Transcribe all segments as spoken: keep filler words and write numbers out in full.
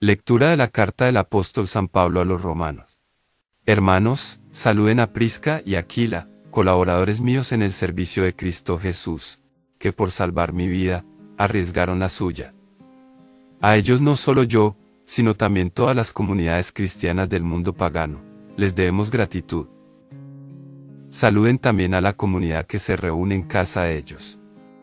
Lectura de la carta del apóstol San Pablo a los romanos. Hermanos, saluden a Prisca y Aquila, colaboradores míos en el servicio de Cristo Jesús, que por salvar mi vida, arriesgaron la suya. A ellos no solo yo, sino también todas las comunidades cristianas del mundo pagano, les debemos gratitud. Saluden también a la comunidad que se reúne en casa de ellos.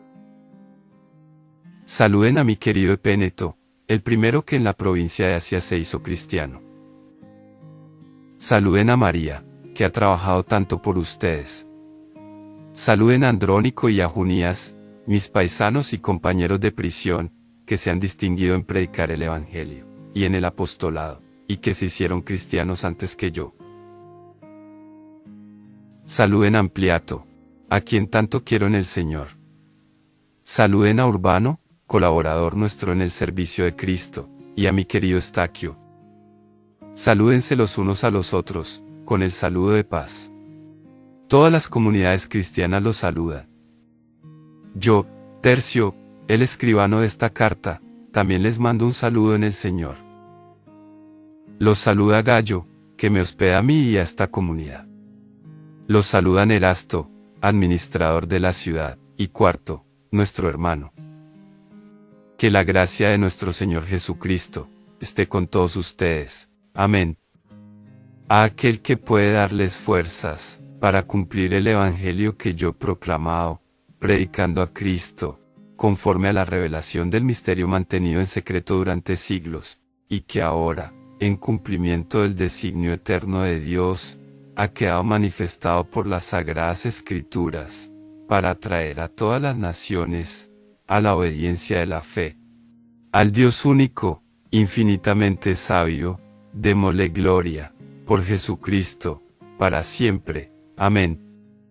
Saluden a mi querido Epéneto, el primero que en la provincia de Asia se hizo cristiano. Saluden a María, que ha trabajado tanto por ustedes. Saluden a Andrónico y a Junías, mis paisanos y compañeros de prisión, que se han distinguido en predicar el Evangelio, y en el apostolado, y que se hicieron cristianos antes que yo. Saluden a Ampliato, a quien tanto quiero en el Señor. Saluden a Urbano, colaborador nuestro en el servicio de Cristo, y a mi querido Estaquio. Salúdense los unos a los otros, con el saludo de paz. Todas las comunidades cristianas los saludan. Yo, Tercio, el escribano de esta carta, también les mando un saludo en el Señor. Los saluda Gayo, que me hospeda a mí y a esta comunidad. Los saludan Erasto, administrador de la ciudad, y Cuarto, nuestro hermano. Que la gracia de nuestro Señor Jesucristo esté con todos ustedes. Amén. A aquel que puede darles fuerzas para cumplir el Evangelio que yo he proclamado, predicando a Cristo, conforme a la revelación del misterio mantenido en secreto durante siglos, y que ahora, en cumplimiento del designio eterno de Dios, ha quedado manifestado por las sagradas Escrituras, para atraer a todas las naciones a la obediencia de la fe. Al Dios único, infinitamente sabio, démosle gloria, por Jesucristo, para siempre. Amén.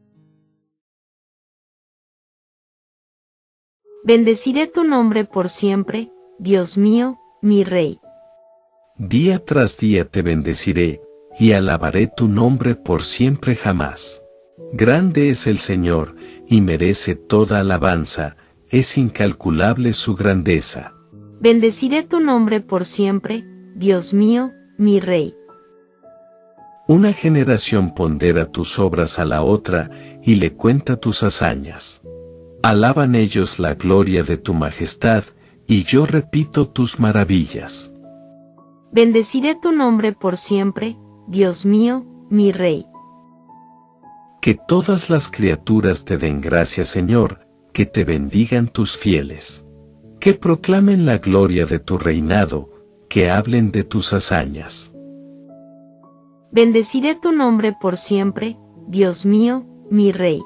Bendeciré tu nombre por siempre, Dios mío, mi Rey. Día tras día te bendeciré, y alabaré tu nombre por siempre jamás. Grande es el Señor, y merece toda alabanza, es incalculable su grandeza. Bendeciré tu nombre por siempre, Dios mío, mi Rey. Una generación pondera tus obras a la otra, y le cuenta tus hazañas. Alaban ellos la gloria de tu majestad, y yo repito tus maravillas. Bendeciré tu nombre por siempre, Dios mío, mi Rey. Que todas las criaturas te den gracias, Señor, que te bendigan tus fieles. Que proclamen la gloria de tu reinado, que hablen de tus hazañas. Bendeciré tu nombre por siempre, Dios mío, mi Rey.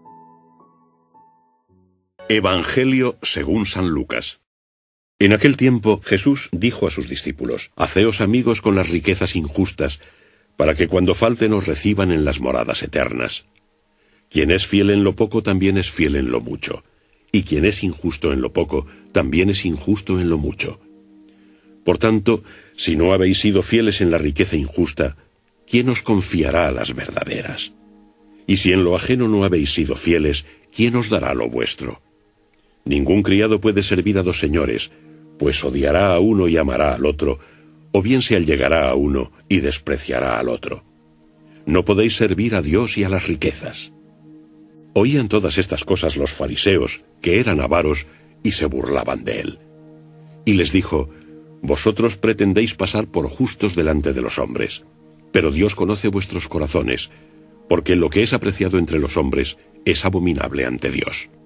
Evangelio según San Lucas. En aquel tiempo Jesús dijo a sus discípulos: Haceos amigos con las riquezas injustas, para que cuando falten os reciban en las moradas eternas. Quien es fiel en lo poco también es fiel en lo mucho, y quien es injusto en lo poco también es injusto en lo mucho. Por tanto, si no habéis sido fieles en la riqueza injusta, ¿quién os confiará a las verdaderas? Y si en lo ajeno no habéis sido fieles, ¿quién os dará lo vuestro? Ningún criado puede servir a dos señores, pues odiará a uno y amará al otro, o bien se allegará a uno y despreciará al otro. No podéis servir a Dios y a las riquezas. Oían todas estas cosas los fariseos, que eran avaros, y se burlaban de él. Y les dijo: Vosotros pretendéis pasar por justos delante de los hombres, pero Dios conoce vuestros corazones, porque lo que es apreciado entre los hombres es abominable ante Dios.